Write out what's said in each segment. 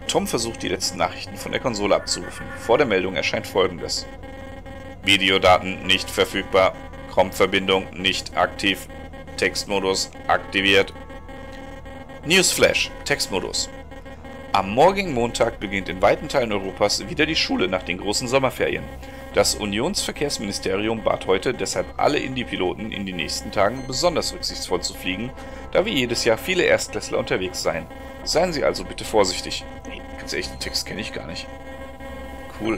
Tom versucht, die letzten Nachrichten von der Konsole abzurufen. Vor der Meldung erscheint Folgendes. Videodaten nicht verfügbar. COM-Verbindung nicht aktiv. Textmodus aktiviert. Newsflash. Textmodus. Am morgigen Montag beginnt in weiten Teilen Europas wieder die Schule nach den großen Sommerferien. Das Unionsverkehrsministerium bat heute deshalb alle Indie-Piloten in den nächsten Tagen besonders rücksichtsvoll zu fliegen, da wie jedes Jahr viele Erstklässler unterwegs seien. Seien Sie also bitte vorsichtig. Nee, ganz ehrlich, den Text kenne ich gar nicht. Cool.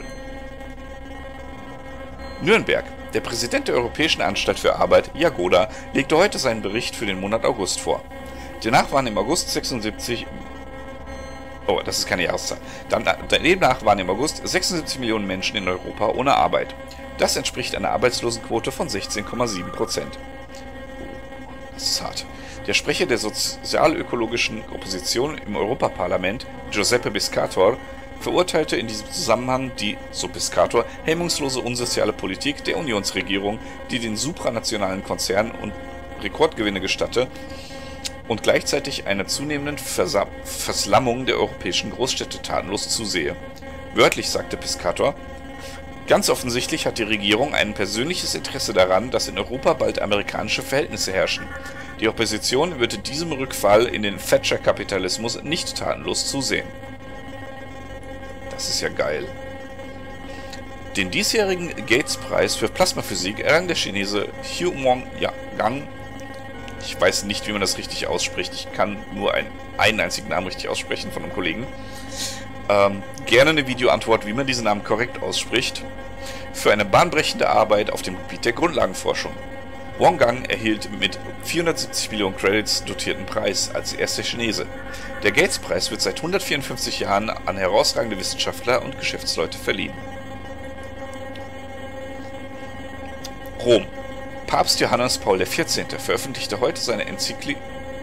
Nürnberg. Der Präsident der Europäischen Anstalt für Arbeit, Jagoda, legte heute seinen Bericht für den Monat August vor. Demnach waren im August 76... Oh, das ist keine Jahreszahl. Demnach waren im August 76 Millionen Menschen in Europa ohne Arbeit. Das entspricht einer Arbeitslosenquote von 16,7%. Das ist hart. Der Sprecher der sozialökologischen Opposition im Europaparlament, Giuseppe Biscator, verurteilte in diesem Zusammenhang die, so Biscator, hemmungslose unsoziale Politik der Unionsregierung, die den supranationalen Konzernen und Rekordgewinne gestatte und gleichzeitig einer zunehmenden Verslammung der europäischen Großstädte tatenlos zusehe. Wörtlich sagte Piscator: Ganz offensichtlich hat die Regierung ein persönliches Interesse daran, dass in Europa bald amerikanische Verhältnisse herrschen. Die Opposition würde diesem Rückfall in den Thatcher-Kapitalismus nicht tatenlos zusehen. Das ist ja geil. Den diesjährigen Gates-Preis für Plasmaphysik errang der Chinese Hu Menggang. Ich weiß nicht, wie man das richtig ausspricht. Ich kann nur einen einzigen Namen richtig aussprechen von einem Kollegen. Gerne eine Videoantwort, wie man diesen Namen korrekt ausspricht, für eine bahnbrechende Arbeit auf dem Gebiet der Grundlagenforschung. Wang Gang erhielt mit 470 Millionen Credits dotierten Preis als erster Chinese. Der Gates-Preis wird seit 154 Jahren an herausragende Wissenschaftler und Geschäftsleute verliehen. Rom. Papst Johannes Paul XIV. Veröffentlichte heute seine Enzyklika.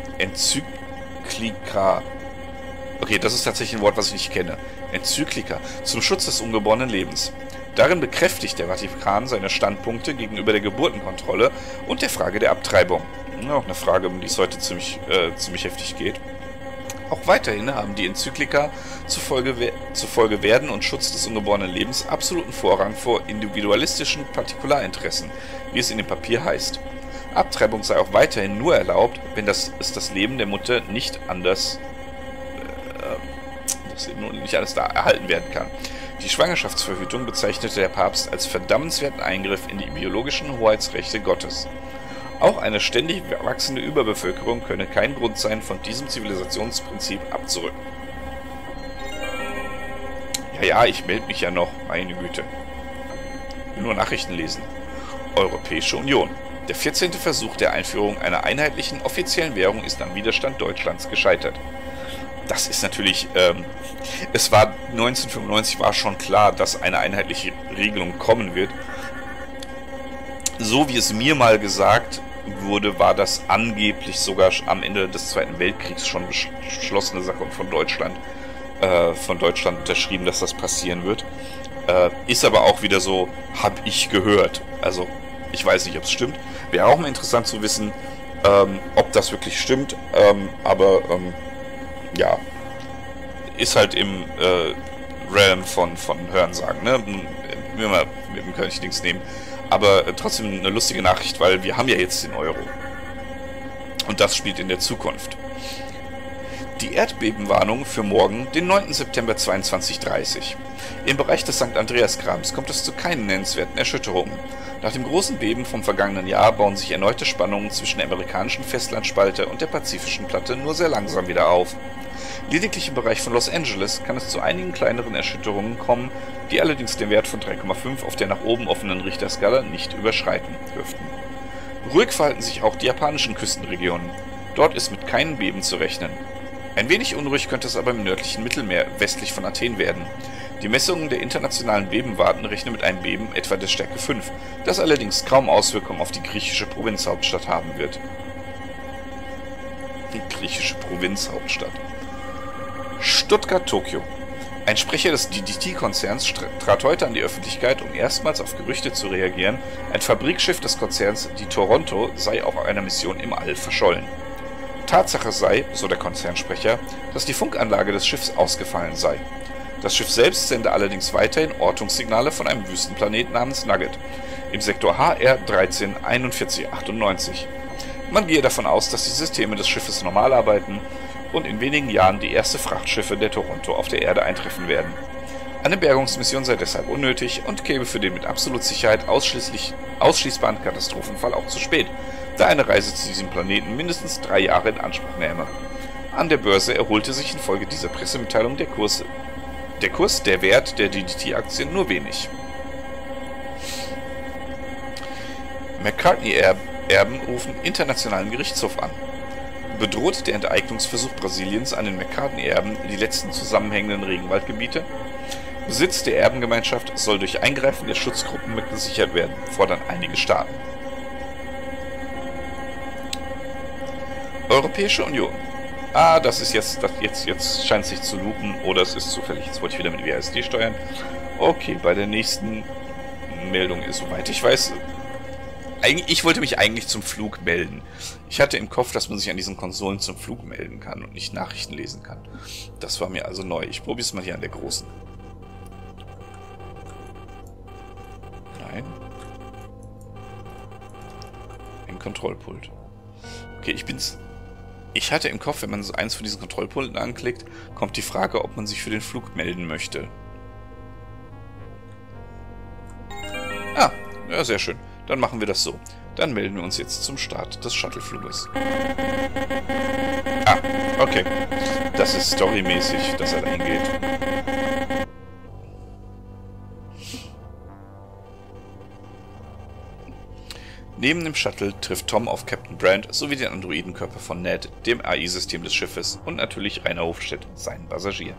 Okay, das ist tatsächlich ein Wort, was ich nicht kenne. Enzyklika zum Schutz des ungeborenen Lebens. Darin bekräftigt der Vatikan seine Standpunkte gegenüber der Geburtenkontrolle und der Frage der Abtreibung. Auch eine Frage, um die es heute ziemlich heftig geht. Auch weiterhin haben die Enzyklika zufolge Werden und Schutz des ungeborenen Lebens absoluten Vorrang vor individualistischen Partikularinteressen, wie es in dem Papier heißt. Abtreibung sei auch weiterhin nur erlaubt, wenn es das Leben der Mutter nicht anders da erhalten werden kann. Die Schwangerschaftsverhütung bezeichnete der Papst als verdammenswerten Eingriff in die biologischen Hoheitsrechte Gottes. Auch eine ständig wachsende Überbevölkerung könne kein Grund sein, von diesem Zivilisationsprinzip abzurücken. Ja, ich melde mich ja noch, meine Güte. Nur Nachrichten lesen. Europäische Union. Der 14. Versuch der Einführung einer einheitlichen offiziellen Währung ist am Widerstand Deutschlands gescheitert. Das ist natürlich, 1995 war schon klar, dass eine einheitliche Regelung kommen wird. So wie es mir mal gesagt wurde, war das angeblich sogar am Ende des Zweiten Weltkriegs schon beschlossene Sache und von Deutschland unterschrieben, dass das passieren wird. Ist aber auch wieder so, habe ich gehört. Also, ich weiß nicht, ob es stimmt. Wäre auch mal interessant zu wissen, ob das wirklich stimmt. Ja, ist halt im Realm von Hörensagen, ne? Wenn wir mit dem König nichts nehmen. Aber trotzdem eine lustige Nachricht, weil wir haben ja jetzt den Euro. Und das spielt in der Zukunft. Die Erdbebenwarnung für morgen, den 9. September 22:30. Im Bereich des St. Andreas-Grabens kommt es zu keinen nennenswerten Erschütterungen. Nach dem großen Beben vom vergangenen Jahr bauen sich erneute Spannungen zwischen der amerikanischen Festlandspalte und der pazifischen Platte nur sehr langsam wieder auf. Lediglich im Bereich von Los Angeles kann es zu einigen kleineren Erschütterungen kommen, die allerdings den Wert von 3,5 auf der nach oben offenen Richterskala nicht überschreiten dürften. Ruhig verhalten sich auch die japanischen Küstenregionen. Dort ist mit keinen Beben zu rechnen. Ein wenig unruhig könnte es aber im nördlichen Mittelmeer westlich von Athen werden. Die Messungen der internationalen Bebenwarten rechnen mit einem Beben etwa der Stärke 5, das allerdings kaum Auswirkungen auf die griechische Provinzhauptstadt haben wird. Die griechische Provinzhauptstadt. Stuttgart-Tokio. Ein Sprecher des DDT-Konzerns trat heute an die Öffentlichkeit, um erstmals auf Gerüchte zu reagieren, ein Fabrikschiff des Konzerns, die Toronto, sei auf einer Mission im All verschollen. Tatsache sei, so der Konzernsprecher, dass die Funkanlage des Schiffs ausgefallen sei. Das Schiff selbst sende allerdings weiterhin Ortungssignale von einem Wüstenplanet namens Nugget im Sektor HR 134198. Man gehe davon aus, dass die Systeme des Schiffes normal arbeiten und in wenigen Jahren die erste Frachtschiffe der Toronto auf der Erde eintreffen werden. Eine Bergungsmission sei deshalb unnötig und käme für den mit absolut Sicherheit ausschließbaren Katastrophenfall auch zu spät, da eine Reise zu diesem Planeten mindestens 3 Jahre in Anspruch nähme. An der Börse erholte sich infolge dieser Pressemitteilung der Wert der DDT-Aktien nur wenig. McCartney-Erben rufen internationalen Gerichtshof an. Bedroht der Enteignungsversuch Brasiliens an den McCartney-Erben die letzten zusammenhängenden Regenwaldgebiete? Besitz der Erbengemeinschaft soll durch Eingreifen der Schutzgruppen mitgesichert werden, fordern einige Staaten. Europäische Union. Das ist jetzt scheint es sich zu loopen, oder es ist zufällig. Jetzt wollte ich wieder mit WASD steuern. Okay, bei der nächsten Meldung ist, soweit ich weiß, ich wollte mich eigentlich zum Flug melden. Ich hatte im Kopf, dass man sich an diesen Konsolen zum Flug melden kann und nicht Nachrichten lesen kann. Das war mir also neu. Ich probiere es mal hier an der großen. Nein. Ein Kontrollpult. Okay, ich hatte im Kopf, wenn man so eins von diesen Kontrollpulten anklickt, kommt die Frage, ob man sich für den Flug melden möchte. Ja, sehr schön. Dann machen wir das so. Dann melden wir uns jetzt zum Start des Shuttlefluges. Okay. Das ist storymäßig, dass er da hingeht. Neben dem Shuttle trifft Tom auf Captain Brand sowie den Androidenkörper von Ned, dem AI-System des Schiffes, und natürlich Rainer Hofstedt, seinen Passagier.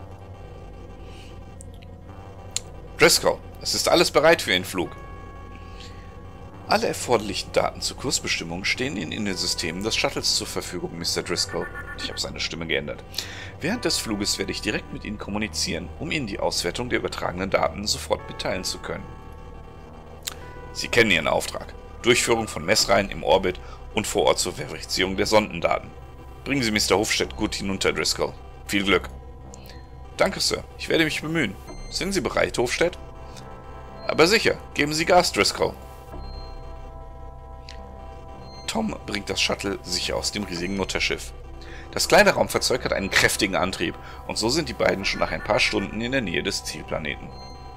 Driscoll, es ist alles bereit für Ihren Flug. Alle erforderlichen Daten zur Kursbestimmung stehen Ihnen in den Systemen des Shuttles zur Verfügung, Mr. Driscoll. Ich habe seine Stimme geändert. Während des Fluges werde ich direkt mit Ihnen kommunizieren, um Ihnen die Auswertung der übertragenen Daten sofort mitteilen zu können. Sie kennen Ihren Auftrag. Durchführung von Messreihen im Orbit und vor Ort zur Verifizierung der Sondendaten. Bringen Sie Mr. Hofstedt gut hinunter, Driscoll. Viel Glück. Danke, Sir. Ich werde mich bemühen. Sind Sie bereit, Hofstedt? Aber sicher. Geben Sie Gas, Driscoll. Tom bringt das Shuttle sicher aus dem riesigen Mutterschiff. Das kleine Raumfahrzeug hat einen kräftigen Antrieb und so sind die beiden schon nach ein paar Stunden in der Nähe des Zielplaneten.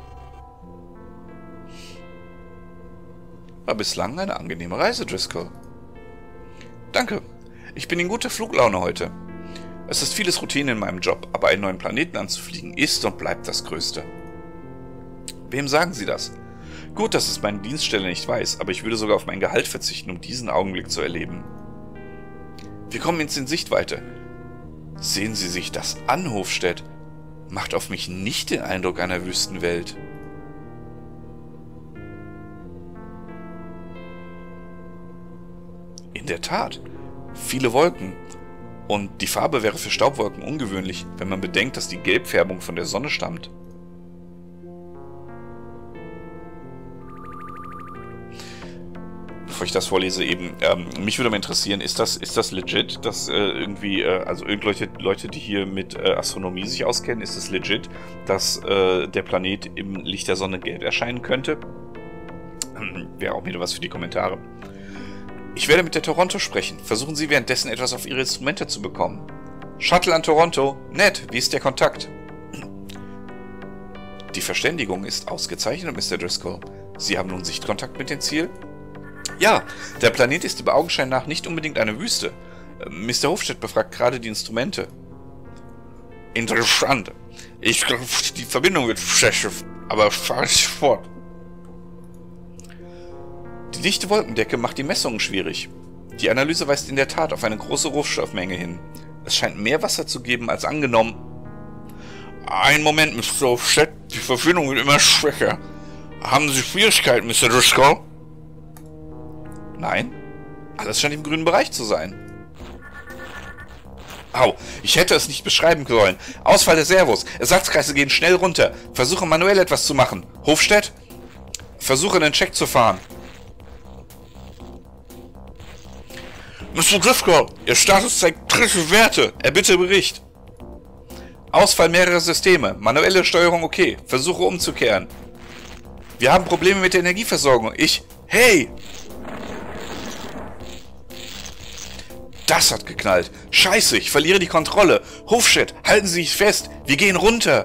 War bislang eine angenehme Reise, Driscoll. Danke. Ich bin in guter Fluglaune heute. Es ist vieles Routine in meinem Job, aber einen neuen Planeten anzufliegen ist und bleibt das Größte. Wem sagen Sie das? Gut, dass es meine Dienststelle nicht weiß, aber ich würde sogar auf mein Gehalt verzichten, um diesen Augenblick zu erleben. Wir kommen jetzt in Sichtweite. Sehen Sie sich das an, Hofstedt. Macht auf mich nicht den Eindruck einer Wüstenwelt. In der Tat. Viele Wolken. Und die Farbe wäre für Staubwolken ungewöhnlich, wenn man bedenkt, dass die Gelbfärbung von der Sonne stammt. Bevor ich das vorlese, mich würde mal interessieren, ist das legit, dass also irgendwelche Leute, die hier mit Astronomie sich auskennen, ist es legit, dass der Planet im Licht der Sonne gelb erscheinen könnte? Wäre auch wieder was für die Kommentare. Ich werde mit der Toronto sprechen. Versuchen Sie währenddessen etwas auf Ihre Instrumente zu bekommen. Shuttle an Toronto. Ned, wie ist der Kontakt? Die Verständigung ist ausgezeichnet, Mr. Driscoll. Sie haben nun Sichtkontakt mit dem Ziel? Ja, der Planet ist dem Augenschein nach nicht unbedingt eine Wüste. Mr. Hofstedt befragt gerade die Instrumente. Interessant. Ich glaube, die Verbindung wird schlecht, aber fahre ich fort. Die dichte Wolkendecke macht die Messungen schwierig. Die Analyse weist in der Tat auf eine große Rohstoffmenge hin. Es scheint mehr Wasser zu geben als angenommen. Einen Moment, Mr. Hofstedt. Die Verbindung wird immer schwächer. Haben Sie Schwierigkeiten, Mr. Driscoll? Nein. Alles scheint im grünen Bereich zu sein. Au, ich hätte es nicht beschreiben sollen. Ausfall der Servos. Ersatzkreise gehen schnell runter. Versuche manuell etwas zu machen. Hofstedt? Versuche einen Check zu fahren. Mr. Driscoll, Ihr Status zeigt kritische Werte. Erbitte Bericht. Ausfall mehrerer Systeme. Manuelle Steuerung okay. Versuche umzukehren. Wir haben Probleme mit der Energieversorgung. Hey! Das hat geknallt. Scheiße, ich verliere die Kontrolle. Hofstadt, halten Sie sich fest. Wir gehen runter.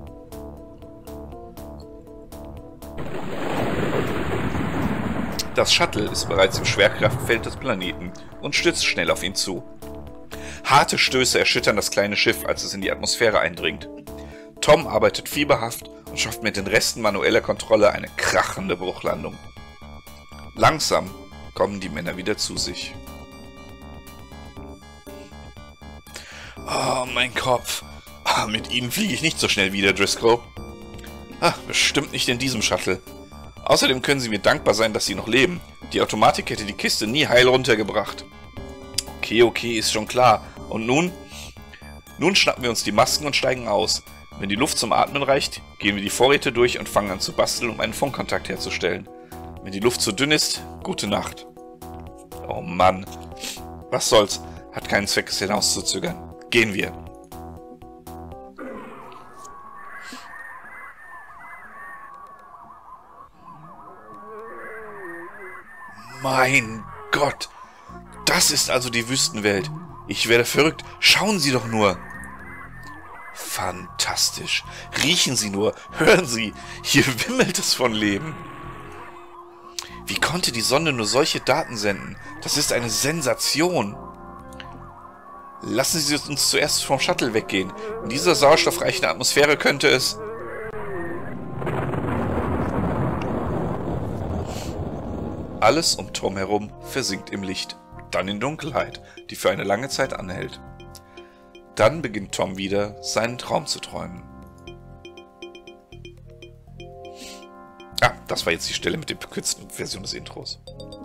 Das Shuttle ist bereits im Schwerkraftfeld des Planeten und stürzt schnell auf ihn zu. Harte Stöße erschüttern das kleine Schiff, als es in die Atmosphäre eindringt. Tom arbeitet fieberhaft und schafft mit den Resten manueller Kontrolle eine krachende Bruchlandung. Langsam kommen die Männer wieder zu sich. Oh, mein Kopf. Mit Ihnen fliege ich nicht so schnell wieder, Driscoll. Bestimmt nicht in diesem Shuttle. Außerdem können Sie mir dankbar sein, dass Sie noch leben. Die Automatik hätte die Kiste nie heil runtergebracht. Okay, ist schon klar. Und nun? Nun schnappen wir uns die Masken und steigen aus. Wenn die Luft zum Atmen reicht, gehen wir die Vorräte durch und fangen an zu basteln, um einen Funkkontakt herzustellen. Wenn die Luft zu dünn ist, gute Nacht. Oh Mann. Was soll's? Hat keinen Zweck, es hinauszuzögern. Gehen wir. Mein Gott. Das ist also die Wüstenwelt. Ich werde verrückt. Schauen Sie doch nur. Fantastisch. Riechen Sie nur. Hören Sie. Hier wimmelt es von Leben. Wie konnte die Sonde nur solche Daten senden? Das ist eine Sensation. Lassen Sie uns zuerst vom Shuttle weggehen. In dieser sauerstoffreichen Atmosphäre könnte es... Alles um Tom herum versinkt im Licht, dann in Dunkelheit, die für eine lange Zeit anhält. Dann beginnt Tom wieder, seinen Traum zu träumen. Das war jetzt die Stelle mit der gekürzten Version des Intros.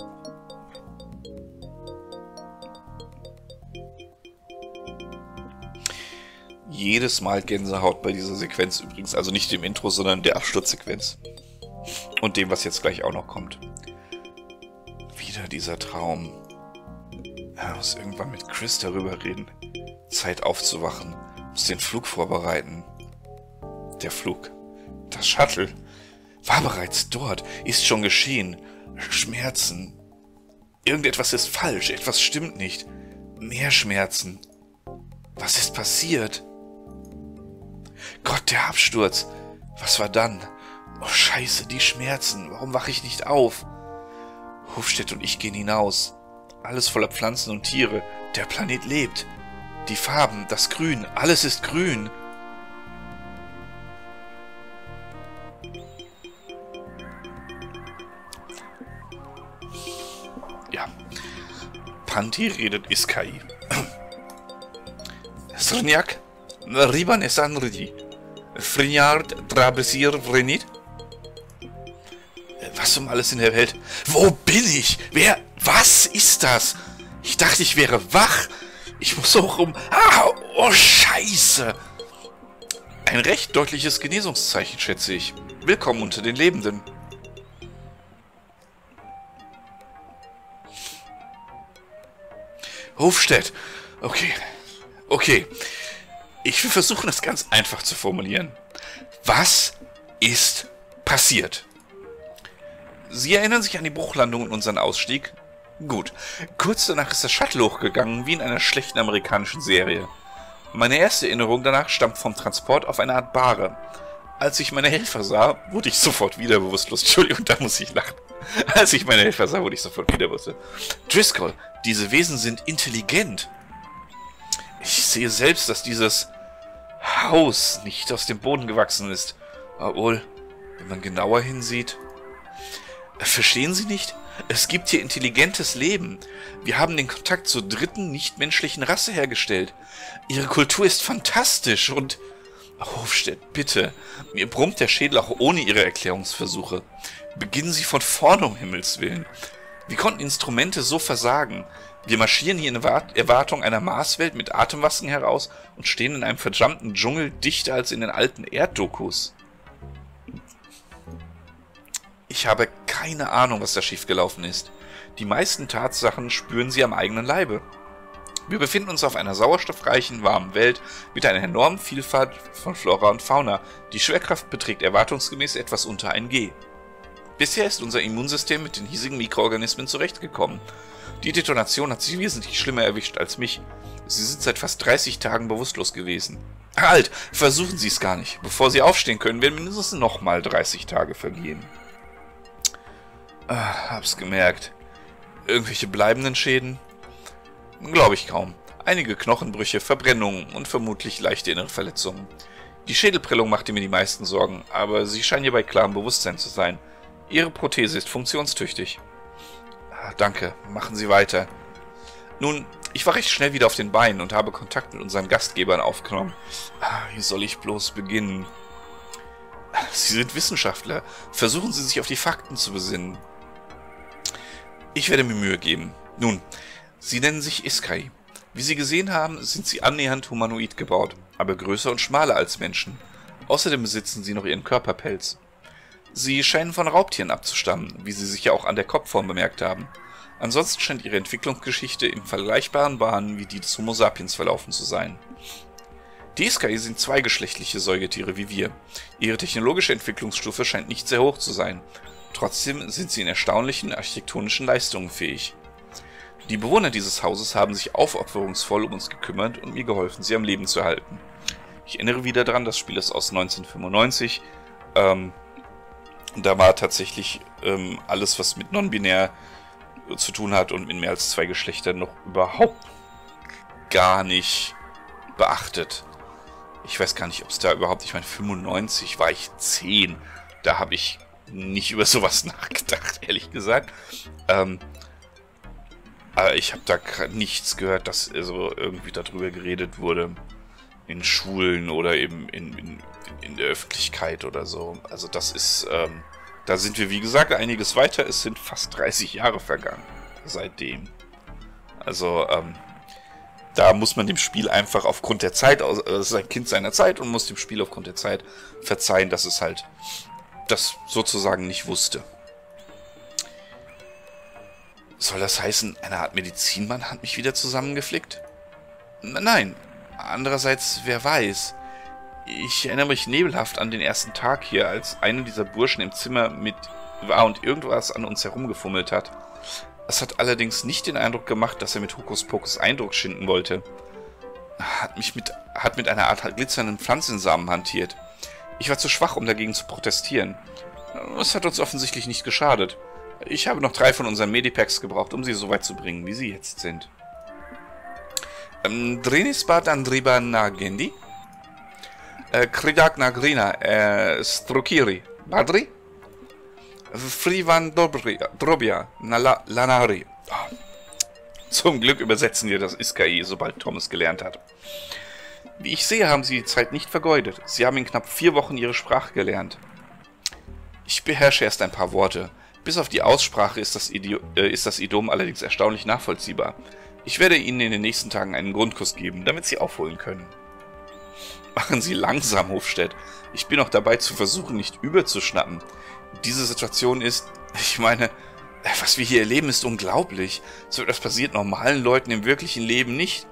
Jedes Mal Gänsehaut bei dieser Sequenz übrigens, also nicht dem Intro, sondern der Absturzsequenz. Und dem, was jetzt gleich auch noch kommt. Wieder dieser Traum. Er muss irgendwann mit Chris darüber reden. Zeit aufzuwachen. Muss den Flug vorbereiten. Der Flug. Das Shuttle. War bereits dort. Ist schon geschehen. Schmerzen. Irgendetwas ist falsch. Etwas stimmt nicht. Mehr Schmerzen. Was ist passiert? Gott, der Absturz. Was war dann? Oh Scheiße, die Schmerzen. Warum wache ich nicht auf? Hofstadt und ich gehen hinaus. Alles voller Pflanzen und Tiere. Der Planet lebt. Die Farben, das Grün, alles ist grün. Ja. Panti redet Iskai. Srnjak, Riban Esanridi. Frignard Trabesir Vrenit. Was um alles in der Welt? Wo bin ich? Wer? Was ist das? Ich dachte, ich wäre wach. Ich muss so rum... Oh, Scheiße. Ein recht deutliches Genesungszeichen, schätze ich. Willkommen unter den Lebenden. Hofstadt. Okay. Ich will versuchen, das ganz einfach zu formulieren. Was ist passiert? Sie erinnern sich an die Bruchlandung und unseren Ausstieg? Gut. Kurz danach ist das Shuttle hochgegangen, wie in einer schlechten amerikanischen Serie. Meine erste Erinnerung danach stammt vom Transport auf eine Art Bahre. Als ich meine Helfer sah, wurde ich sofort wieder bewusstlos. Entschuldigung, da muss ich lachen. Als ich meine Helfer sah, wurde ich sofort wieder bewusstlos. Driscoll, diese Wesen sind intelligent. Ich sehe selbst, dass dieses Haus nicht aus dem Boden gewachsen ist. Obwohl, wenn man genauer hinsieht... Verstehen Sie nicht? Es gibt hier intelligentes Leben. Wir haben den Kontakt zur dritten nichtmenschlichen Rasse hergestellt. Ihre Kultur ist fantastisch und... Hofstadt, bitte. Mir brummt der Schädel auch ohne Ihre Erklärungsversuche. Beginnen Sie von vorne, um Himmels Willen. Wie konnten Instrumente so versagen? Wir marschieren hier in Erwartung einer Marswelt mit Atemmasken heraus und stehen in einem verdammten Dschungel dichter als in den alten Erddokus. Ich habe keine Ahnung, was da schiefgelaufen ist. Die meisten Tatsachen spüren sie am eigenen Leibe. Wir befinden uns auf einer sauerstoffreichen, warmen Welt mit einer enormen Vielfalt von Flora und Fauna. Die Schwerkraft beträgt erwartungsgemäß etwas unter 1 G. Bisher ist unser Immunsystem mit den hiesigen Mikroorganismen zurechtgekommen. Die Detonation hat sie wesentlich schlimmer erwischt als mich. Sie sind seit fast 30 Tagen bewusstlos gewesen. Halt! Versuchen Sie es gar nicht. Bevor Sie aufstehen können, werden mindestens nochmal 30 Tage vergehen. Hab's gemerkt. Irgendwelche bleibenden Schäden? Glaube ich kaum. Einige Knochenbrüche, Verbrennungen und vermutlich leichte innere Verletzungen. Die Schädelprellung machte mir die meisten Sorgen, aber sie scheinen hier bei klarem Bewusstsein zu sein. Ihre Prothese ist funktionstüchtig. Danke, machen Sie weiter. Nun, ich war recht schnell wieder auf den Beinen und habe Kontakt mit unseren Gastgebern aufgenommen. Wie soll ich bloß beginnen? Sie sind Wissenschaftler. Versuchen Sie sich auf die Fakten zu besinnen. Ich werde mir Mühe geben. Nun, Sie nennen sich Iskai. Wie Sie gesehen haben, sind Sie annähernd humanoid gebaut, aber größer und schmaler als Menschen. Außerdem besitzen Sie noch Ihren Körperpelz. Sie scheinen von Raubtieren abzustammen, wie Sie sicher auch an der Kopfform bemerkt haben. Ansonsten scheint Ihre Entwicklungsgeschichte in vergleichbaren Bahnen wie die des Homo sapiens verlaufen zu sein. Die Iskai sind zweigeschlechtliche Säugetiere wie wir. Ihre technologische Entwicklungsstufe scheint nicht sehr hoch zu sein. Trotzdem sind sie in erstaunlichen architektonischen Leistungen fähig. Die Bewohner dieses Hauses haben sich aufopferungsvoll um uns gekümmert und mir geholfen, sie am Leben zu halten. Ich erinnere wieder daran, das Spiel ist aus 1995. Da war tatsächlich alles, was mit non-binär zu tun hat und mit mehr als 2 Geschlechtern, noch überhaupt gar nicht beachtet. Ich weiß gar nicht, ob es da überhaupt, ich meine, 95 war ich 10. Da habe ich nicht über sowas nachgedacht, ehrlich gesagt. Aber ich habe da nichts gehört, dass also irgendwie darüber geredet wurde in Schulen oder eben in der Öffentlichkeit oder so. Also das ist, da sind wir, wie gesagt, einiges weiter. Es sind fast 30 Jahre vergangen seitdem. Also, da muss man dem Spiel einfach aufgrund der Zeit, es ist ein Kind seiner Zeit und muss dem Spiel aufgrund der Zeit verzeihen, dass es halt das sozusagen nicht wusste. Soll das heißen, eine Art Medizinmann hat mich wieder zusammengeflickt? Nein. Andererseits, wer weiß. Ich erinnere mich nebelhaft an den ersten Tag hier, als einer dieser Burschen im Zimmer mit war und irgendwas an uns herumgefummelt hat. Es hat allerdings nicht den Eindruck gemacht, dass er mit Hokuspokus Eindruck schinden wollte. Hat mit einer Art glitzernden Pflanzensamen hantiert. Ich war zu schwach, um dagegen zu protestieren. Es hat uns offensichtlich nicht geschadet. Ich habe noch 3 von unseren Medipacks gebraucht, um sie so weit zu bringen, wie sie jetzt sind. Drinisbat Andriba Nagendi? Kridak Nagrina, Strukiri, Badri? Frivan Drobia, Lanari. Zum Glück übersetzen wir das Iskai, sobald Tom es gelernt hat. Wie ich sehe, haben Sie die Zeit nicht vergeudet. Sie haben in knapp 4 Wochen Ihre Sprache gelernt. Ich beherrsche erst ein paar Worte. Bis auf die Aussprache ist das Idiom allerdings erstaunlich nachvollziehbar. Ich werde Ihnen in den nächsten Tagen einen Grundkurs geben, damit Sie aufholen können. Machen Sie langsam, Hofstedt. Ich bin noch dabei zu versuchen, nicht überzuschnappen. Diese Situation ist, ich meine, was wir hier erleben, ist unglaublich. So etwas passiert normalen Leuten im wirklichen Leben nicht.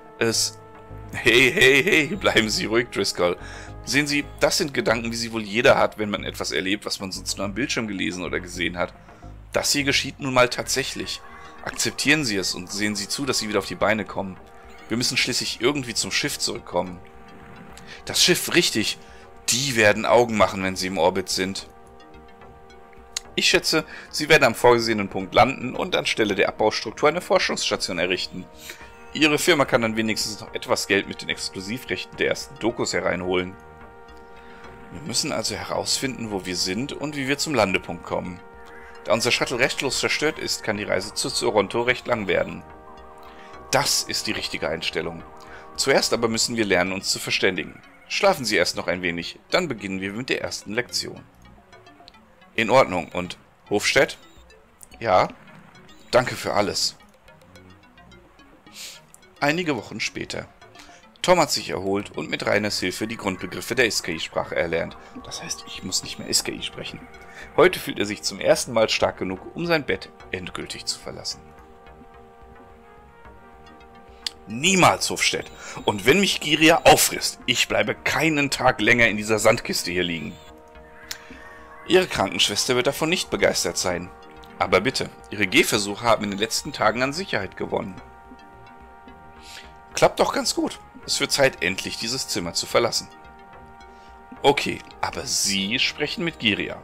Hey, bleiben Sie ruhig, Driscoll. Sehen Sie, das sind Gedanken, die sie wohl jeder hat, wenn man etwas erlebt, was man sonst nur am Bildschirm gelesen oder gesehen hat. Das hier geschieht nun mal tatsächlich. Akzeptieren Sie es und sehen Sie zu, dass Sie wieder auf die Beine kommen. Wir müssen schließlich irgendwie zum Schiff zurückkommen. Das Schiff, richtig. Die werden Augen machen, wenn sie im Orbit sind. Ich schätze, Sie werden am vorgesehenen Punkt landen und anstelle der Abbaustruktur eine Forschungsstation errichten. Ihre Firma kann dann wenigstens noch etwas Geld mit den Exklusivrechten der ersten Dokus hereinholen. Wir müssen also herausfinden, wo wir sind und wie wir zum Landepunkt kommen. Da unser Shuttle rechtlos zerstört ist, kann die Reise zu Toronto recht lang werden. Das ist die richtige Einstellung. Zuerst aber müssen wir lernen, uns zu verständigen. Schlafen Sie erst noch ein wenig, dann beginnen wir mit der ersten Lektion. In Ordnung. Und Hofstedt? Ja? Danke für alles. Einige Wochen später. Tom hat sich erholt und mit Rainers Hilfe die Grundbegriffe der Iskai-Sprache erlernt. Das heißt, ich muss nicht mehr Iskai sprechen. Heute fühlt er sich zum ersten Mal stark genug, um sein Bett endgültig zu verlassen. Niemals, Hofstedt. Und wenn mich Giria auffrisst, ich bleibe keinen Tag länger in dieser Sandkiste hier liegen. Ihre Krankenschwester wird davon nicht begeistert sein. Aber bitte, Ihre Gehversuche haben in den letzten Tagen an Sicherheit gewonnen. Klappt doch ganz gut. Es wird Zeit, endlich dieses Zimmer zu verlassen. Okay, aber Sie sprechen mit Giria.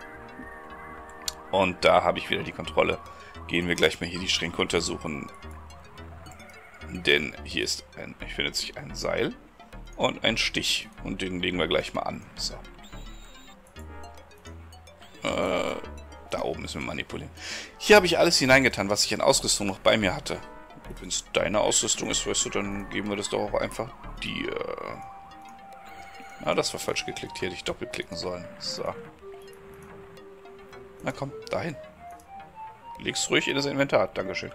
Und da habe ich wieder die Kontrolle. Gehen wir gleich mal hier die Schränke untersuchen. Denn hier findet sich ein Seil und ein Stich. Und den legen wir gleich mal an. So. Da oben müssen wir manipulieren. Hier habe ich alles hineingetan, was ich an Ausrüstung noch bei mir hatte. Wenn es deine Ausrüstung ist, weißt du, dann geben wir das doch auch einfach dir. Ah, das war falsch geklickt. Hier hätte ich doppelklicken sollen. So. Na komm, dahin. Leg's ruhig in das Inventar. Dankeschön.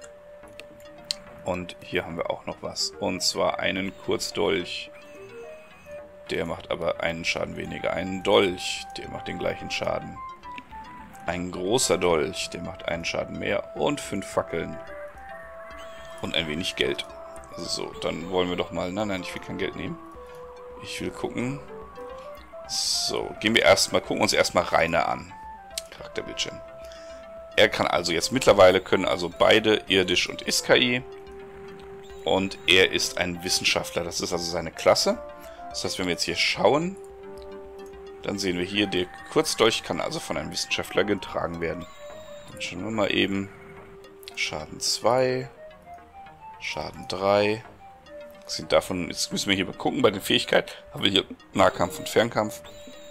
Und hier haben wir auch noch was. Und zwar einen Kurzdolch. Der macht aber einen Schaden weniger. Einen Dolch, der macht den gleichen Schaden. Ein großer Dolch, der macht einen Schaden mehr. Und 5 Fackeln. Und ein wenig Geld. So, dann wollen wir doch mal... Nein, ich will kein Geld nehmen. Ich will gucken. So, gucken uns erstmal Rainer an. Charakterbildschirm. Er kann also jetzt mittlerweile, können also beide Irdisch und Iskai. Und er ist ein Wissenschaftler. Das ist also seine Klasse. Das heißt, wenn wir jetzt hier schauen, dann sehen wir hier, der Kurzdolch kann also von einem Wissenschaftler getragen werden. Dann schauen wir mal eben. Schaden 2. Schaden 3. Sind davon, jetzt müssen wir hier mal gucken bei den Fähigkeiten. Haben wir hier Nahkampf und Fernkampf.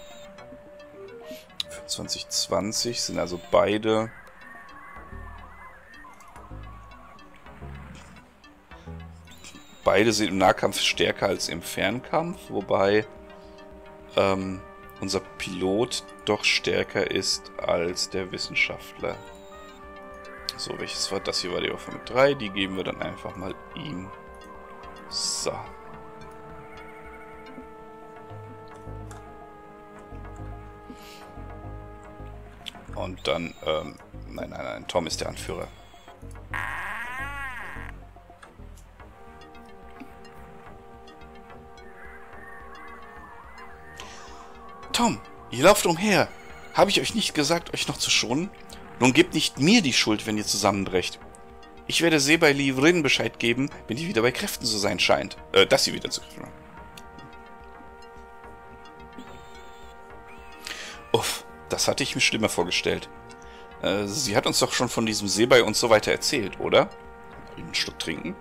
Für 2020 sind also beide... Beide sind im Nahkampf stärker als im Fernkampf, wobei unser Pilot doch stärker ist als der Wissenschaftler. So, welches war das hier? War die Waffe mit 3. Die geben wir dann einfach mal ihm. So. Und dann, nein, Tom ist der Anführer. Tom, ihr lauft umher. Habe ich euch nicht gesagt, euch noch zu schonen? Nun gebt nicht mir die Schuld, wenn ihr zusammenbrecht. Ich werde Sebei Livrin Bescheid geben, wenn die wieder bei Kräften zu sein scheint. Dass sie wieder zu Kräften haben. Uff, das hatte ich mir schlimmer vorgestellt. Sie hat uns doch schon von diesem Sebei und so weiter erzählt, oder? Einen Schluck trinken?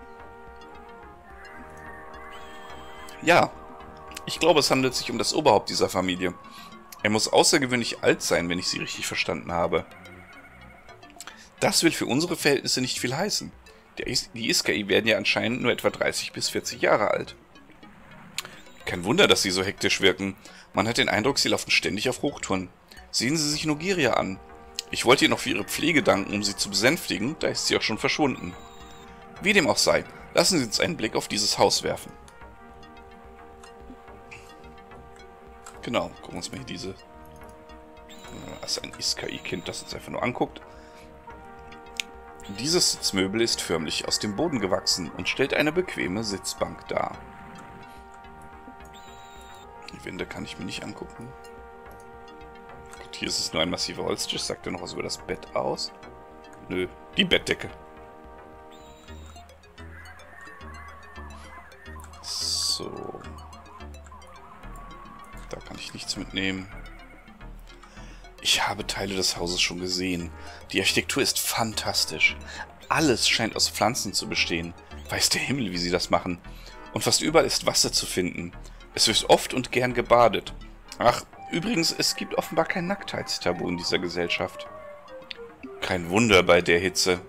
Ja. Ich glaube, es handelt sich um das Oberhaupt dieser Familie. Er muss außergewöhnlich alt sein, wenn ich Sie richtig verstanden habe. Das will für unsere Verhältnisse nicht viel heißen. Die Iskai werden ja anscheinend nur etwa 30 bis 40 Jahre alt. Kein Wunder, dass sie so hektisch wirken. Man hat den Eindruck, sie laufen ständig auf Hochtouren. Sehen Sie sich nur Giria an. Ich wollte ihr noch für ihre Pflege danken, um sie zu besänftigen, da ist sie auch schon verschwunden. Wie dem auch sei, lassen Sie uns einen Blick auf dieses Haus werfen. Genau, gucken wir uns mal hier diese... Das ist ein Iskai-Kind, das uns einfach nur anguckt. Dieses Sitzmöbel ist förmlich aus dem Boden gewachsen und stellt eine bequeme Sitzbank dar. Die Wände kann ich mir nicht angucken. Gut, hier ist es nur ein massiver Holztisch. Sagt er noch was über das Bett aus? Nö, die Bettdecke. So. Da kann ich nichts mitnehmen. Ich habe Teile des Hauses schon gesehen. Die Architektur ist fantastisch. Alles scheint aus Pflanzen zu bestehen. Weiß der Himmel, wie sie das machen. Und fast überall ist Wasser zu finden. Es wird oft und gern gebadet. Ach, übrigens, es gibt offenbar kein Nacktheitstabu in dieser Gesellschaft. Kein Wunder bei der Hitze.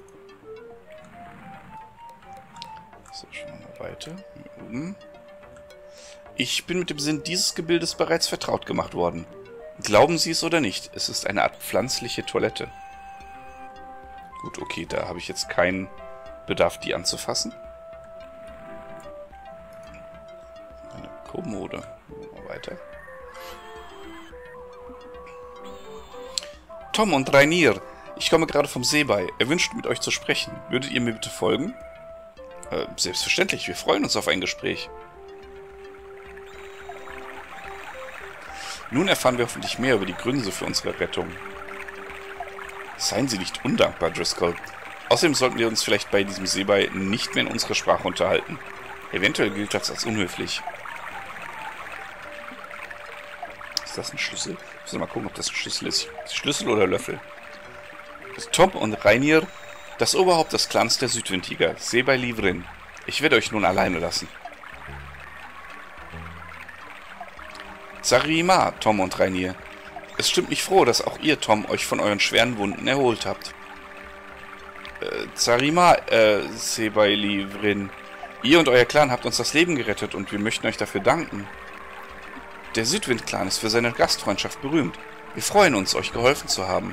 So, schauen wir mal weiter. Hier oben. Ich bin mit dem Sinn dieses Gebildes bereits vertraut gemacht worden. Glauben Sie es oder nicht, es ist eine Art pflanzliche Toilette. Gut, okay, da habe ich jetzt keinen Bedarf, die anzufassen. Kommode. Weiter. Tom und Rainier, ich komme gerade vom Seebei. Er wünscht, mit euch zu sprechen. Würdet ihr mir bitte folgen? Selbstverständlich, wir freuen uns auf ein Gespräch. Nun erfahren wir hoffentlich mehr über die Gründe für unsere Rettung. Seien Sie nicht undankbar, Driscoll. Außerdem sollten wir uns vielleicht bei diesem Seebei nicht mehr in unserer Sprache unterhalten. Eventuell gilt das als unhöflich. Ist das ein Schlüssel? Ich muss mal gucken, ob das ein Schlüssel ist. Schlüssel oder Löffel? Tom und Rainier, das Oberhaupt des Clans der Südwindtiger, Seebei Livrin. Ich werde euch nun alleine lassen. Zarima, Tom und Rainier. Es stimmt mich froh, dass auch ihr, Tom, euch von euren schweren Wunden erholt habt. Zarima, Seebei Livrin. Ihr und euer Clan habt uns das Leben gerettet und wir möchten euch dafür danken. Der Südwind-Clan ist für seine Gastfreundschaft berühmt. Wir freuen uns, euch geholfen zu haben.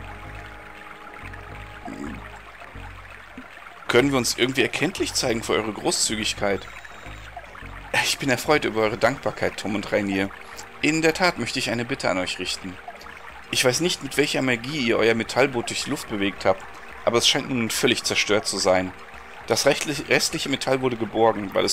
Können wir uns irgendwie erkenntlich zeigen für eure Großzügigkeit? Ich bin erfreut über eure Dankbarkeit, Tom und Rainier. In der Tat möchte ich eine Bitte an euch richten. Ich weiß nicht, mit welcher Magie ihr euer Metallboot durch die Luft bewegt habt, aber es scheint nun völlig zerstört zu sein. Das restliche Metall wurde geborgen, weil es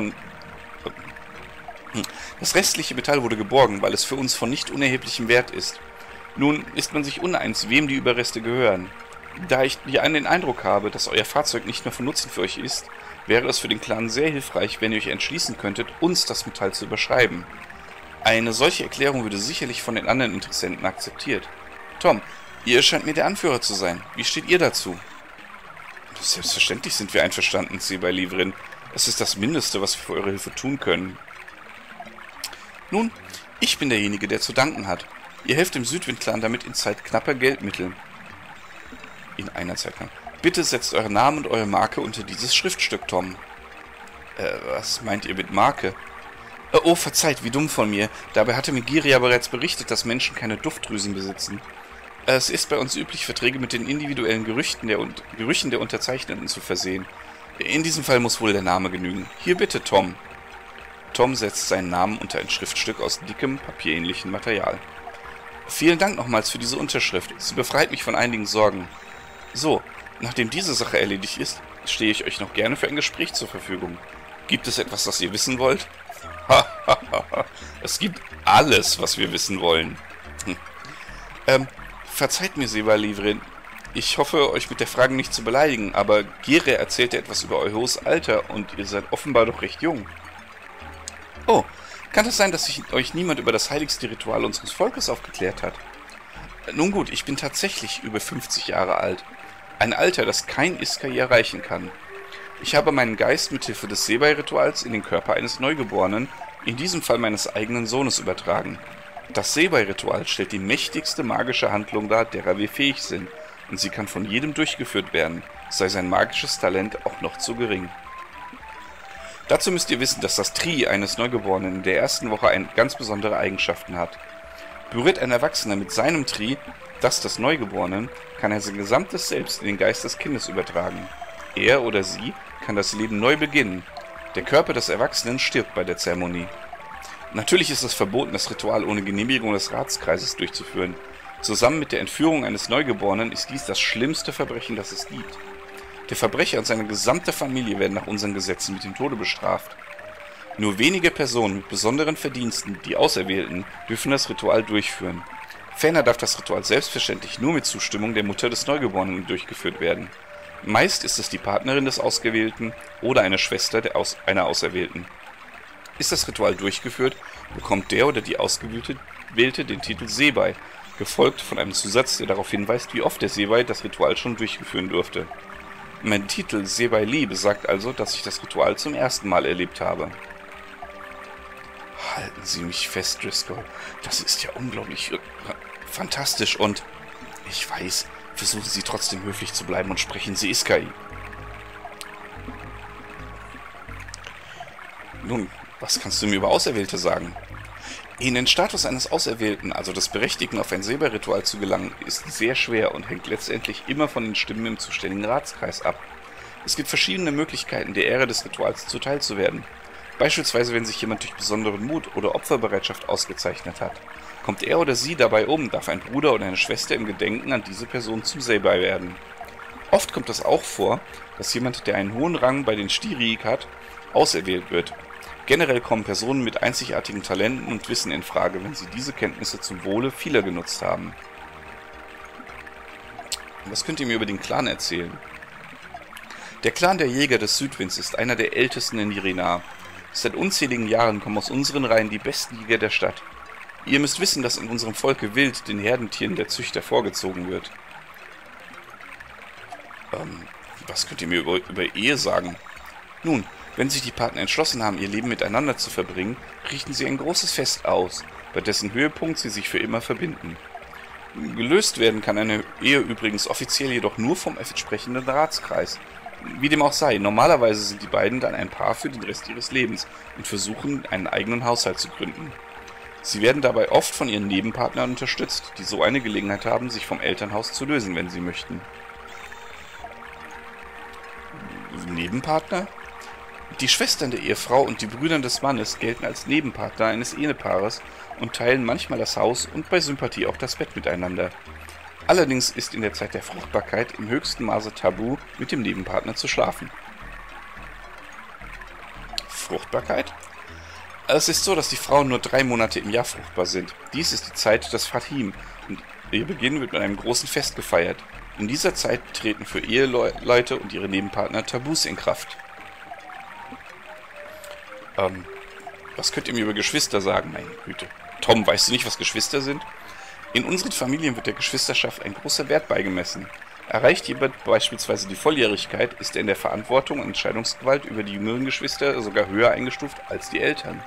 für uns von nicht unerheblichem Wert ist. Nun ist man sich uneins, wem die Überreste gehören. Da ich den Eindruck habe, dass euer Fahrzeug nicht mehr von Nutzen für euch ist, wäre es für den Clan sehr hilfreich, wenn ihr euch entschließen könntet, uns das Metall zu überschreiben. Eine solche Erklärung würde sicherlich von den anderen Interessenten akzeptiert. Tom, ihr scheint mir der Anführer zu sein. Wie steht ihr dazu? Selbstverständlich sind wir einverstanden, Seebei Livrin. Es ist das Mindeste, was wir für eure Hilfe tun können. Nun, ich bin derjenige, der zu danken hat. Ihr helft dem Südwind-Clan damit in Zeit knapper Geldmittel. In einer Zeit lang. Bitte setzt euren Namen und eure Marke unter dieses Schriftstück, Tom. Was meint ihr mit Marke? Oh, verzeiht, wie dumm von mir. Dabei hatte Migiria bereits berichtet, dass Menschen keine Duftdrüsen besitzen. Es ist bei uns üblich, Verträge mit den individuellen Gerüchen der Unterzeichneten zu versehen. In diesem Fall muss wohl der Name genügen. Hier bitte, Tom. Tom setzt seinen Namen unter ein Schriftstück aus dickem, papierähnlichem Material. Vielen Dank nochmals für diese Unterschrift. Sie befreit mich von einigen Sorgen. So, nachdem diese Sache erledigt ist, stehe ich euch noch gerne für ein Gespräch zur Verfügung. Gibt es etwas, das ihr wissen wollt? Es gibt alles, was wir wissen wollen. Verzeiht mir, Seebei Livrin. Ich hoffe, euch mit der Frage nicht zu beleidigen, aber Gere erzählte etwas über euer hohes Alter und ihr seid offenbar doch recht jung. Oh, kann es sein, dass euch niemand über das heiligste Ritual unseres Volkes aufgeklärt hat? Nun gut, ich bin tatsächlich über 50 Jahre alt. Ein Alter, das kein Iska je erreichen kann. Ich habe meinen Geist mithilfe des Seebei-Rituals in den Körper eines Neugeborenen, in diesem Fall meines eigenen Sohnes, übertragen. Das Seebei-Ritual stellt die mächtigste magische Handlung dar, derer wir fähig sind, und sie kann von jedem durchgeführt werden, sei sein magisches Talent auch noch zu gering. Dazu müsst ihr wissen, dass das Tri eines Neugeborenen in der ersten Woche ganz besondere Eigenschaften hat. Berührt ein Erwachsener mit seinem Tri, das des Neugeborenen, kann er sein gesamtes Selbst in den Geist des Kindes übertragen. Er oder sie kann das Leben neu beginnen. Der Körper des Erwachsenen stirbt bei der Zeremonie. Natürlich ist es verboten, das Ritual ohne Genehmigung des Ratskreises durchzuführen. Zusammen mit der Entführung eines Neugeborenen ist dies das schlimmste Verbrechen, das es gibt. Der Verbrecher und seine gesamte Familie werden nach unseren Gesetzen mit dem Tode bestraft. Nur wenige Personen mit besonderen Verdiensten, die Auserwählten, dürfen das Ritual durchführen. Ferner darf das Ritual selbstverständlich nur mit Zustimmung der Mutter des Neugeborenen durchgeführt werden. Meist ist es die Partnerin des Ausgewählten oder eine Schwester einer Auserwählten. Ist das Ritual durchgeführt, bekommt der oder die Ausgewählte den Titel Seebei, gefolgt von einem Zusatz, der darauf hinweist, wie oft der Seebei das Ritual schon durchführen durfte. Mein Titel Seebei Li besagt also, dass ich das Ritual zum ersten Mal erlebt habe. Halten Sie mich fest, Driscoll. Das ist ja unglaublich fantastisch und... Ich weiß, versuchen Sie trotzdem höflich zu bleiben und sprechen Sie Iskai. Nun, was kannst du mir über Auserwählte sagen? In den Status eines Auserwählten, also des Berechtigten, auf ein Seebei-Ritual zu gelangen, ist sehr schwer und hängt letztendlich immer von den Stimmen im zuständigen Ratskreis ab. Es gibt verschiedene Möglichkeiten, der Ehre des Rituals zuteil zu werden. Beispielsweise, wenn sich jemand durch besonderen Mut oder Opferbereitschaft ausgezeichnet hat. Kommt er oder sie dabei um, darf ein Bruder oder eine Schwester im Gedenken an diese Person zum Sebai werden. Oft kommt es auch vor, dass jemand, der einen hohen Rang bei den Stiriik hat, auserwählt wird. Generell kommen Personen mit einzigartigen Talenten und Wissen in Frage, wenn sie diese Kenntnisse zum Wohle vieler genutzt haben. Was könnt ihr mir über den Clan erzählen? Der Clan der Jäger des Südwinds ist einer der ältesten in Yrinar. Seit unzähligen Jahren kommen aus unseren Reihen die besten Jäger der Stadt. Ihr müsst wissen, dass in unserem Volke Wild den Herdentieren der Züchter vorgezogen wird. Was könnt ihr mir über Ehe sagen? Nun, wenn sich die Partner entschlossen haben, ihr Leben miteinander zu verbringen, richten sie ein großes Fest aus, bei dessen Höhepunkt sie sich für immer verbinden. Gelöst werden kann eine Ehe übrigens offiziell jedoch nur vom entsprechenden Ratskreis. Wie dem auch sei, normalerweise sind die beiden dann ein Paar für den Rest ihres Lebens und versuchen, einen eigenen Haushalt zu gründen. Sie werden dabei oft von ihren Nebenpartnern unterstützt, die so eine Gelegenheit haben, sich vom Elternhaus zu lösen, wenn sie möchten. Nebenpartner? Die Schwestern der Ehefrau und die Brüder des Mannes gelten als Nebenpartner eines Ehepaares und teilen manchmal das Haus und bei Sympathie auch das Bett miteinander. Allerdings ist in der Zeit der Fruchtbarkeit im höchsten Maße tabu, mit dem Nebenpartner zu schlafen. Fruchtbarkeit? Es ist so, dass die Frauen nur 3 Monate im Jahr fruchtbar sind. Dies ist die Zeit des Fatim und ihr Beginn wird mit einem großen Fest gefeiert. In dieser Zeit treten für Eheleute und ihre Nebenpartner Tabus in Kraft. Was könnt ihr mir über Geschwister sagen? Meine Güte. Tom, weißt du nicht, was Geschwister sind? In unseren Familien wird der Geschwisterschaft ein großer Wert beigemessen. Erreicht jemand beispielsweise die Volljährigkeit, ist er in der Verantwortung und Entscheidungsgewalt über die jüngeren Geschwister sogar höher eingestuft als die Eltern.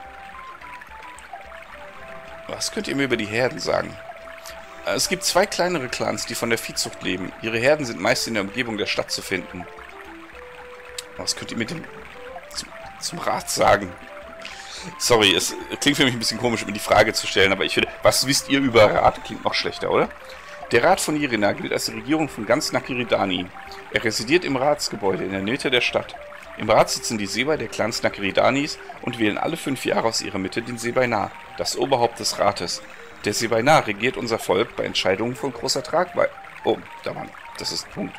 Was könnt ihr mir über die Herden sagen? Es gibt 2 kleinere Clans, die von der Viehzucht leben. Ihre Herden sind meist in der Umgebung der Stadt zu finden. Was könnt ihr mit dem zum Rat sagen? Sorry, es klingt für mich ein bisschen komisch, mir die Frage zu stellen, aber ich finde, was wisst ihr über Rat? Klingt noch schlechter, oder? Der Rat von Yrinar gilt als die Regierung von ganz Nakiridani. Er residiert im Ratsgebäude in der Mitte der Stadt. Im Rat sitzen die Sebai der Clans Nakiridanis und wählen alle 5 Jahre aus ihrer Mitte den Sebainar, das Oberhaupt des Rates. Der Sebainar regiert unser Volk bei Entscheidungen von großer Tragweite. Oh, das ist ein Punkt.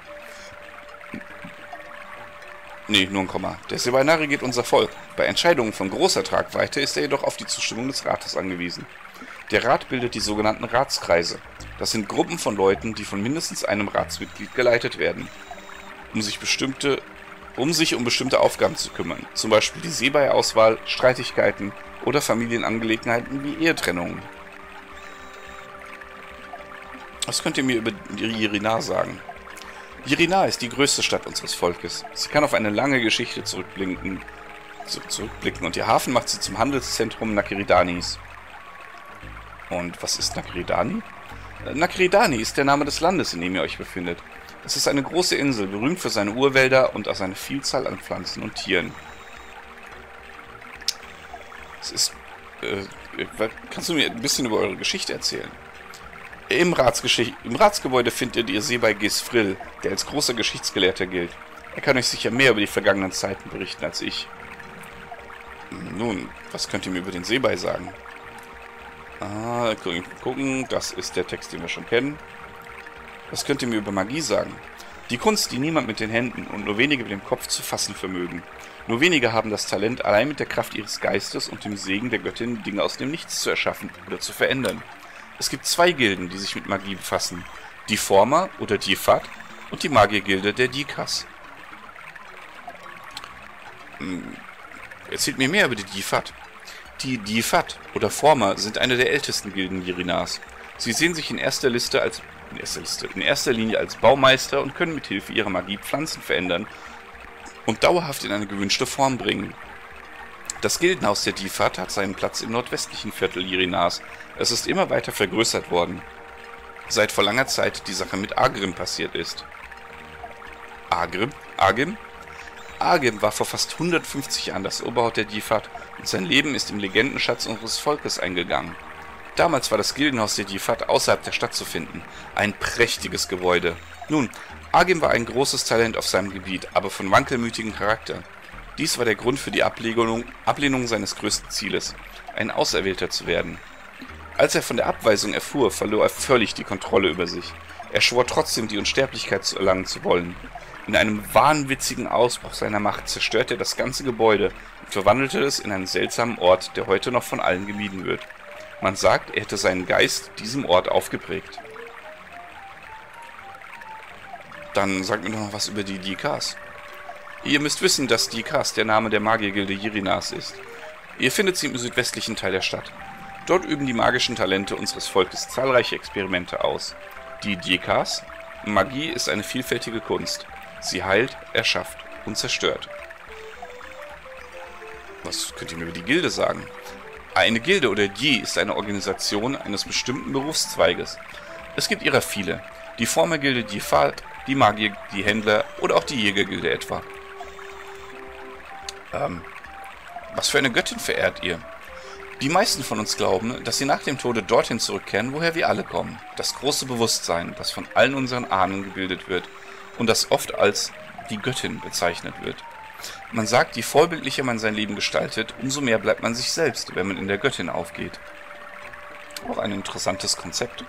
Nee, nur ein Komma. Der Sebainar regiert unser Volk. Bei Entscheidungen von großer Tragweite ist er jedoch auf die Zustimmung des Rates angewiesen. Der Rat bildet die sogenannten Ratskreise. Das sind Gruppen von Leuten, die von mindestens einem Ratsmitglied geleitet werden, um sich um bestimmte Aufgaben zu kümmern, zum Beispiel die Sebai-Auswahl, Streitigkeiten oder Familienangelegenheiten wie Ehetrennungen. Was könnt ihr mir über Yrinar sagen? Yrinar ist die größte Stadt unseres Volkes. Sie kann auf eine lange Geschichte zurückblicken und ihr Hafen macht sie zum Handelszentrum Nakiridanis. Und was ist Nakiridani? Nakiridani ist der Name des Landes, in dem ihr euch befindet. Es ist eine große Insel, berühmt für seine Urwälder und seine Vielzahl an Pflanzen und Tieren. Kannst du mir ein bisschen über eure Geschichte erzählen? Im Ratsgebäude findet ihr Sebai Gesfrill, der als großer Geschichtsgelehrter gilt. Er kann euch sicher mehr über die vergangenen Zeiten berichten als ich. Nun, was könnt ihr mir über den Sebai sagen? Gucken, das ist der Text, den wir schon kennen. Was könnt ihr mir über Magie sagen? Die Kunst, die niemand mit den Händen und nur wenige mit dem Kopf zu fassen vermögen. Nur wenige haben das Talent, allein mit der Kraft ihres Geistes und dem Segen der Göttin Dinge aus dem Nichts zu erschaffen oder zu verändern. Es gibt 2 Gilden, die sich mit Magie befassen. Die Former oder Difat und die Magiergilde der Dikas. Erzählt mir mehr über die Difat. Die Difat oder Former sind eine der ältesten Gilden Yrinars. Sie sehen sich in erster Linie als Baumeister und können mit Hilfe ihrer Magie Pflanzen verändern und dauerhaft in eine gewünschte Form bringen. Das Gildenhaus der Difat hat seinen Platz im nordwestlichen Viertel Yrinars. Es ist immer weiter vergrößert worden, seit vor langer Zeit die Sache mit Agrim passiert ist. Agrim war vor fast 150 Jahren das Oberhaupt der Difat und sein Leben ist im Legendenschatz unseres Volkes eingegangen. Damals war das Gildenhaus der Difat außerhalb der Stadt zu finden. Ein prächtiges Gebäude. Nun, Agim war ein großes Talent auf seinem Gebiet, aber von wankelmütigem Charakter. Dies war der Grund für die Ablehnung seines größten Zieles, ein Auserwählter zu werden. Als er von der Abweisung erfuhr, verlor er völlig die Kontrolle über sich. Er schwor trotzdem, die Unsterblichkeit zu erlangen zu wollen. In einem wahnwitzigen Ausbruch seiner Macht zerstörte er das ganze Gebäude und verwandelte es in einen seltsamen Ort, der heute noch von allen gemieden wird. Man sagt, er hätte seinen Geist diesem Ort aufgeprägt. Dann sagt mir doch noch was über die Djekas. Ihr müsst wissen, dass Djekas der Name der Magiergilde Jirinas ist. Ihr findet sie im südwestlichen Teil der Stadt. Dort üben die magischen Talente unseres Volkes zahlreiche Experimente aus. Die Djekas? Magie ist eine vielfältige Kunst. Sie heilt, erschafft und zerstört. Was könnt ihr mir über die Gilde sagen? Eine Gilde oder Dje ist eine Organisation eines bestimmten Berufszweiges. Es gibt ihrer viele. Die Formelgilde Djefalt, die Magier, die Händler oder auch die Jägergilde etwa. Was für eine Göttin verehrt ihr? Die meisten von uns glauben, dass sie nach dem Tode dorthin zurückkehren, woher wir alle kommen. Das große Bewusstsein, das von allen unseren Ahnen gebildet wird und das oft als die Göttin bezeichnet wird. Man sagt, je vorbildlicher man sein Leben gestaltet, umso mehr bleibt man sich selbst, wenn man in der Göttin aufgeht. Auch ein interessantes Konzept.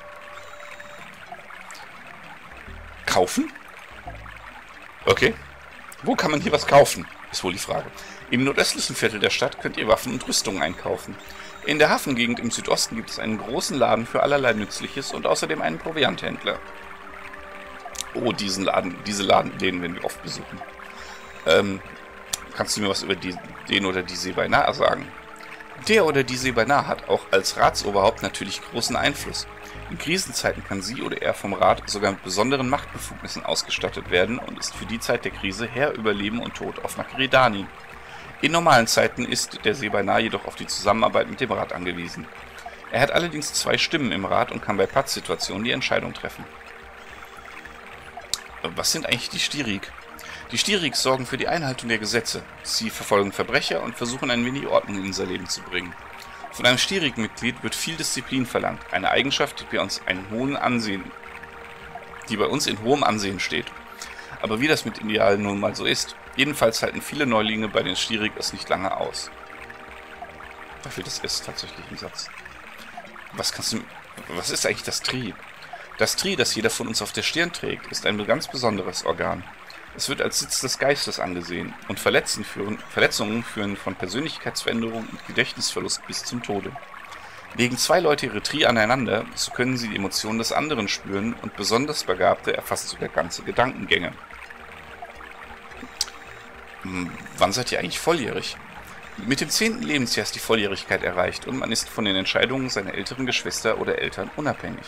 Kaufen? Okay. Wo kann man hier was kaufen? Ist wohl die Frage. Im nordöstlichen Viertel der Stadt könnt ihr Waffen und Rüstungen einkaufen. In der Hafengegend im Südosten gibt es einen großen Laden für allerlei Nützliches und außerdem einen Provianthändler. Oh, diese Ladenläden werden wir oft besuchen. Kannst du mir was über den oder die Sebaina sagen? Der oder die Sebaina hat auch als Ratsoberhaupt natürlich großen Einfluss. In Krisenzeiten kann sie oder er vom Rat sogar mit besonderen Machtbefugnissen ausgestattet werden und ist für die Zeit der Krise Herr über Leben und Tod auf Makeredani. In normalen Zeiten ist der Sebaina jedoch auf die Zusammenarbeit mit dem Rat angewiesen. Er hat allerdings 2 Stimmen im Rat und kann bei Pattsituationen die Entscheidung treffen. Was sind eigentlich die Stirik? Die Stirik sorgen für die Einhaltung der Gesetze. Sie verfolgen Verbrecher und versuchen ein wenig Ordnung in unser Leben zu bringen. Von einem Stirik-Mitglied wird viel Disziplin verlangt, eine Eigenschaft, die bei uns in hohem Ansehen steht. Aber wie das mit Idealen nun mal so ist, jedenfalls halten viele Neulinge bei den Stirik es nicht lange aus. Da fehlt das S tatsächlich im Satz. Was ist eigentlich das Tri? Das Tri, das jeder von uns auf der Stirn trägt, ist ein ganz besonderes Organ. Es wird als Sitz des Geistes angesehen und Verletzungen führen von Persönlichkeitsveränderung und Gedächtnisverlust bis zum Tode. Legen 2 Leute ihre Tri aneinander, so können sie die Emotionen des anderen spüren und besonders Begabte erfassen sogar ganze Gedankengänge. Wann seid ihr eigentlich volljährig? Mit dem 10. Lebensjahr ist die Volljährigkeit erreicht und man ist von den Entscheidungen seiner älteren Geschwister oder Eltern unabhängig.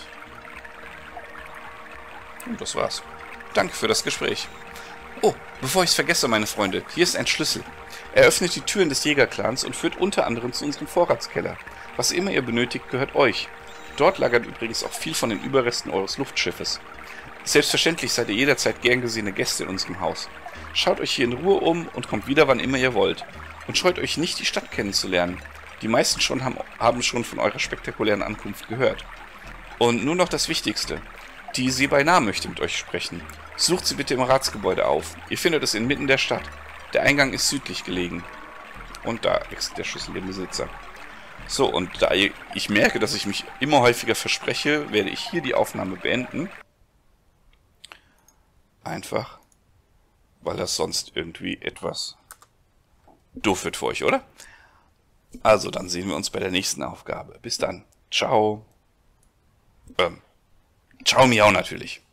Und das war's. Danke für das Gespräch. Oh, bevor ich es vergesse, meine Freunde, hier ist ein Schlüssel. Er öffnet die Türen des Jägerclans und führt unter anderem zu unserem Vorratskeller. Was immer ihr benötigt, gehört euch. Dort lagert übrigens auch viel von den Überresten eures Luftschiffes. Selbstverständlich seid ihr jederzeit gern gesehene Gäste in unserem Haus. Schaut euch hier in Ruhe um und kommt wieder, wann immer ihr wollt. Und scheut euch nicht, die Stadt kennenzulernen. Die meisten haben schon von eurer spektakulären Ankunft gehört. Und nur noch das Wichtigste. Die Sebaina möchte mit euch sprechen. Sucht sie bitte im Ratsgebäude auf. Ihr findet es inmitten der Stadt. Der Eingang ist südlich gelegen. Und da ist der Schlüssel dem Besitzer. So, und da ich merke, dass ich mich immer häufiger verspreche, werde ich hier die Aufnahme beenden. Einfach, weil das sonst irgendwie etwas doof wird für euch, oder? Also, dann sehen wir uns bei der nächsten Aufgabe. Bis dann. Ciao. Ciao, Miau natürlich.